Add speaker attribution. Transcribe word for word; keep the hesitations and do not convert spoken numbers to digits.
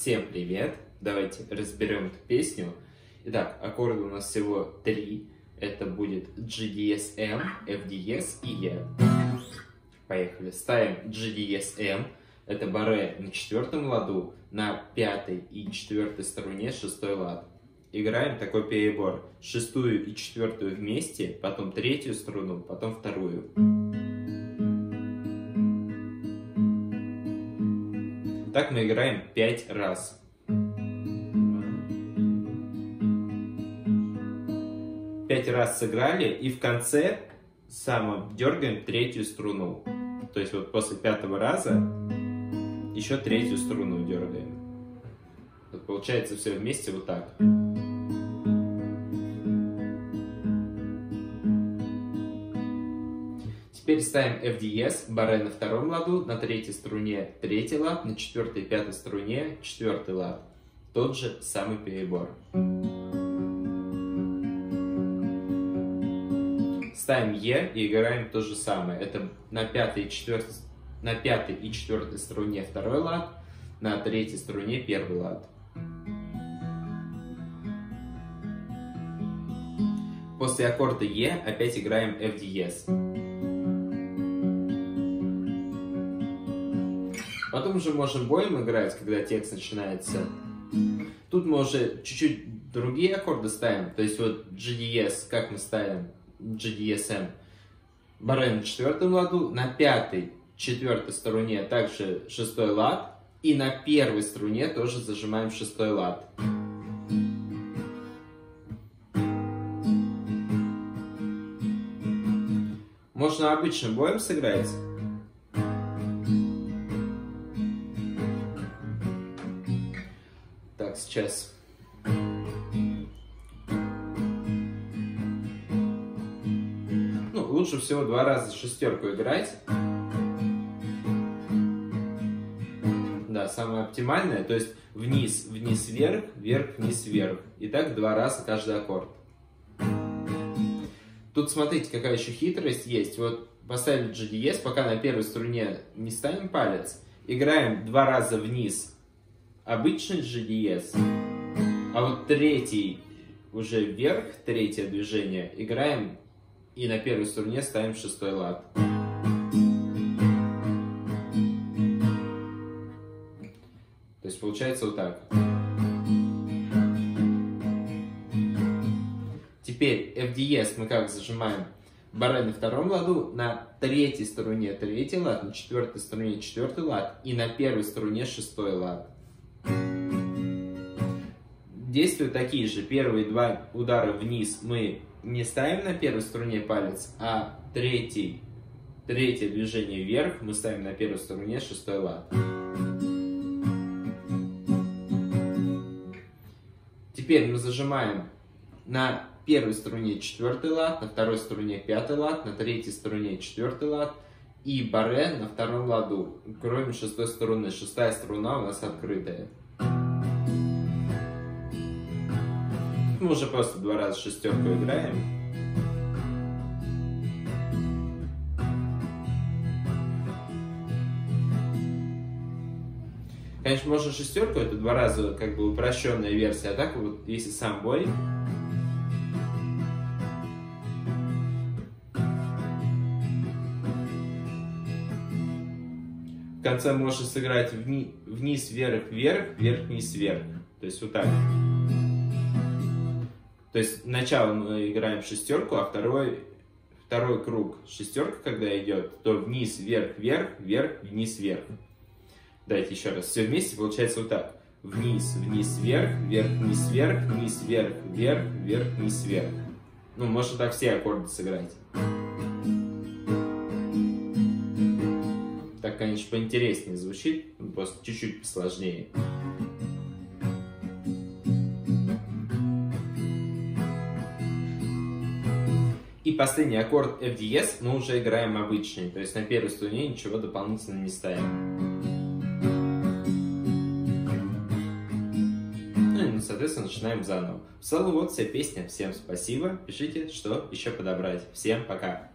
Speaker 1: Всем привет! Давайте разберем эту песню. Итак, аккорды у нас всего три. Это будет G диез эм, эф диез и E. Поехали. Ставим G диез эм. Это баре на четвертом ладу, на пятой и четвертой струне шестой лад. Играем такой перебор. Шестую и четвертую вместе, потом третью струну, потом вторую. Так мы играем пять раз. Пять раз сыграли, и в конце самым дергаем третью струну. То есть вот после пятого раза еще третью струну дергаем. Вот получается все вместе вот так. Теперь ставим эф диез, баре на втором ладу, на третьей струне третий лад, на четвертой и пятой струне четвертый лад. Тот же самый перебор. Ставим Е и играем то же самое. Это на пятой и четвертой, на пятой и четвертой струне второй лад, на третьей струне первый лад. После аккорда Е опять играем эф диез. Потом уже можем боем играть, когда текст начинается. Тут мы уже чуть-чуть другие аккорды ставим. То есть вот G диез, как мы ставим G диез эм. Баре на четвертом ладу, на пятой, четвертой струне также шестой лад. И на первой струне тоже зажимаем шестой лад. Можно обычным боем сыграть. Так, сейчас. Ну, лучше всего два раза шестерку играть. Да, самое оптимальное. То есть вниз, вниз, вверх, вверх, вниз, вверх. И так два раза каждый аккорд. Тут смотрите, какая еще хитрость есть. Вот поставили G диез, пока на первой струне не ставим палец. Играем два раза вниз обычный G диез. А вот третий уже вверх, третье движение, играем и на первой струне ставим шестой лад. То есть получается вот так. Теперь эф диез мы как зажимаем? Баре на втором ладу, на третьей струне третий лад, на четвертой струне четвертый лад и на первой струне шестой лад. Действия такие же. Первые два удара вниз мы не ставим на первой струне палец, а третий, третье движение вверх мы ставим на первой струне шестой лад. Теперь мы зажимаем на первой струне четвертый лад, на второй струне пятый лад, на третьей струне четвертый лад и баре на втором ладу, кроме шестой струны. Шестая струна у нас открытая. Мы уже просто два раза шестерку играем. Конечно, можно шестерку, это два раза как бы упрощенная версия, а так вот если сам бой. В конце можно сыграть вни вниз, вверх, вверх, вверх, вниз, вверх. То есть вот так. То есть сначала мы играем шестерку, а второй, второй круг шестерка, когда идет, то вниз, вверх, вверх, вверх, вниз, вверх. Давайте еще раз. Все вместе получается вот так. Вниз, вниз, вверх, вверх, вниз, вверх, вниз, вверх, вверх, вверх, вниз, вверх. Ну, можно так все аккорды сыграть. Так, конечно, поинтереснее звучит, просто чуть-чуть посложнее. И последний аккорд эф диез мы уже играем обычный, то есть на первой струне ничего дополнительно не ставим. Ну и, соответственно, начинаем заново. В целом, вот вся песня. Всем спасибо. Пишите, что еще подобрать. Всем пока.